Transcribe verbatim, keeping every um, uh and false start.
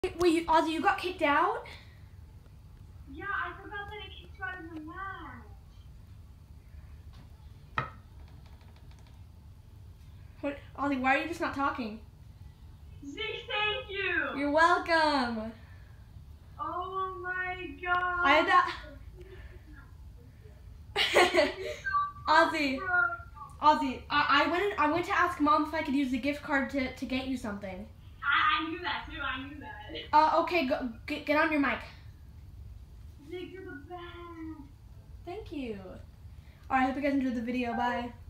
Wait, you, Ozzy, you got kicked out? Yeah, I forgot that I kicked you out of the match. What, Ozzy, why are you just not talking? Zeke, thank you! You're welcome! Oh my god! I had that. Ozzy, Ozzy, I, I went in, I went to ask Mom if I could use the gift card to, to get you something. I, I knew that too, I knew that. Uh, okay, go, get, get on your mic. Zeke, you're the best. Thank you. Alright, I hope you guys enjoyed the video. Bye.